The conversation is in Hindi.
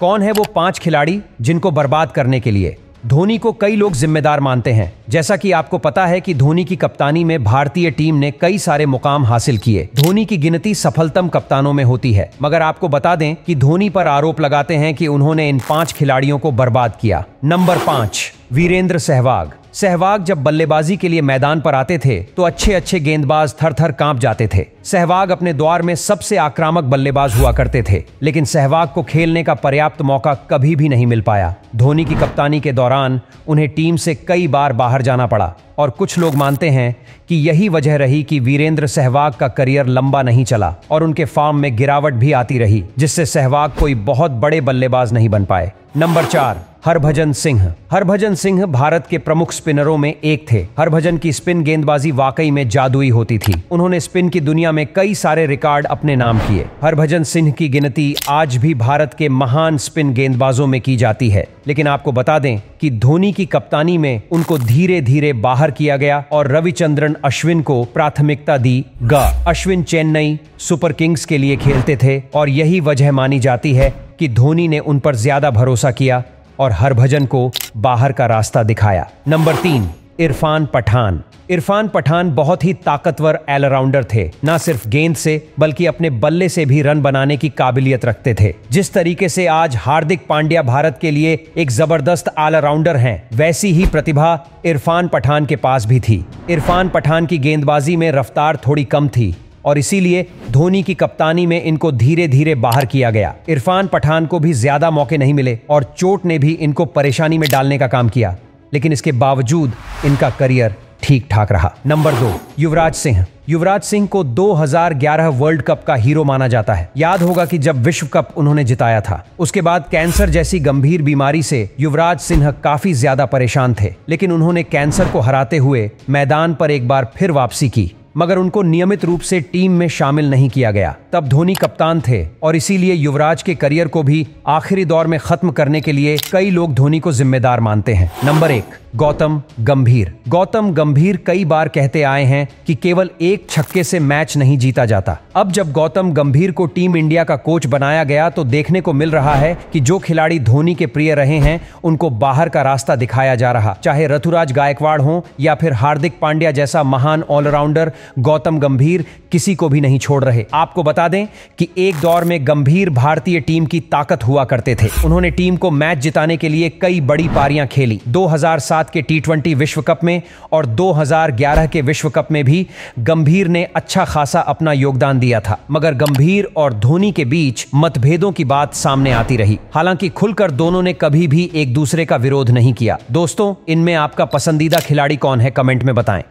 कौन है वो 5 खिलाड़ी जिनको बर्बाद करने के लिए धोनी को कई लोग जिम्मेदार मानते हैं। जैसा कि आपको पता है कि धोनी की कप्तानी में भारतीय टीम ने कई सारे मुकाम हासिल किए। धोनी की गिनती सफलतम कप्तानों में होती है, मगर आपको बता दें कि धोनी पर आरोप लगाते हैं कि उन्होंने इन 5 खिलाड़ियों को बर्बाद किया। नंबर 5, वीरेंद्र सहवाग। सहवाग जब बल्लेबाजी के लिए मैदान पर आते थे तो अच्छे अच्छे गेंदबाज थर थर कांप जाते थे। सहवाग अपने दौर में सबसे आक्रामक बल्लेबाज हुआ करते थे, लेकिन सहवाग को खेलने का पर्याप्त मौका कभी भी नहीं मिल पाया। धोनी की कप्तानी के दौरान उन्हें टीम से कई बार बाहर जाना पड़ा और कुछ लोग मानते हैं कि यही वजह रही कि वीरेंद्र सहवाग का करियर लंबा नहीं चला और उनके फॉर्म में गिरावट भी आती रही, जिससे सहवाग कोई बहुत बड़े बल्लेबाज नहीं बन पाए। नंबर 4, हरभजन सिंह। हरभजन सिंह भारत के प्रमुख स्पिनरों में एक थे। हरभजन की स्पिन गेंदबाजी वाकई में जादुई होती थी। उन्होंने स्पिन की दुनिया में कई सारे रिकॉर्ड अपने नाम किए। हरभजन सिंह की गिनती आज भी भारत के महान स्पिन गेंदबाजों में की जाती है, लेकिन आपको बता दें कि धोनी की कप्तानी में उनको धीरे धीरे बाहर किया गया और रविचंद्रन अश्विन को प्राथमिकता दी गई। अश्विन चेन्नई सुपर किंग्स के लिए खेलते थे और यही वजह मानी जाती है कि धोनी ने उन पर ज्यादा भरोसा किया और हरभजन को बाहर का रास्ता दिखाया। नंबर 3, इरफान पठान। इरफान पठान बहुत ही ताकतवर ऑलराउंडर थे। ना सिर्फ गेंद से बल्कि अपने बल्ले से भी रन बनाने की काबिलियत रखते थे। जिस तरीके से आज हार्दिक पांड्या भारत के लिए एक जबरदस्त ऑलराउंडर हैं, वैसी ही प्रतिभा इरफान पठान के पास भी थी। इरफान पठान की गेंदबाजी में रफ्तार थोड़ी कम थी और इसीलिए धोनी की कप्तानी में इनको धीरे धीरे बाहर किया गया। इरफान पठान को भी ज्यादा मौके नहीं मिले और चोट ने भी इनको परेशानी में डालने का काम किया, लेकिन इसके बावजूद इनका करियर ठीक ठाक रहा। नंबर 2, युवराज सिंह। युवराज सिंह को 2011 वर्ल्ड कप का हीरो माना जाता है। याद होगा कि जब विश्व कप उन्होंने जिताया था, उसके बाद कैंसर जैसी गंभीर बीमारी से युवराज सिंह काफी ज्यादा परेशान थे, लेकिन उन्होंने कैंसर को हराते हुए मैदान पर एक बार फिर वापसी की, मगर उनको नियमित रूप से टीम में शामिल नहीं किया गया। तब धोनी कप्तान थे और इसीलिए युवराज के करियर को भी आखिरी दौर में खत्म करने के लिए कई लोग धोनी को जिम्मेदार मानते हैं। नंबर 1, गौतम गंभीर। गौतम गंभीर कई बार कहते आए हैं कि केवल एक छक्के से मैच नहीं जीता जाता। अब जब गौतम गंभीर को टीम इंडिया का कोच बनाया गया तो देखने को मिल रहा है कि जो खिलाड़ी धोनी के प्रिय रहे हैं उनको बाहर का रास्ता दिखाया जा रहा। चाहे ऋतुराज गायकवाड़ हो या फिर हार्दिक पांड्या जैसा महान ऑलराउंडर, गौतम गंभीर किसी को भी नहीं छोड़ रहे। आपको बता दें कि एक दौर में गंभीर भारतीय टीम की ताकत हुआ करते थे। उन्होंने टीम को मैच जिताने के लिए कई बड़ी पारियां खेली। 2007 के T20 विश्व कप में और 2011 के विश्व कप में भी गंभीर ने अच्छा खासा अपना योगदान दिया था, मगर गंभीर और धोनी के बीच मतभेदों की बात सामने आती रही। हालांकि खुलकर दोनों ने कभी भी एक दूसरे का विरोध नहीं किया। दोस्तों, इनमें आपका पसंदीदा खिलाड़ी कौन है, कमेंट में बताएं।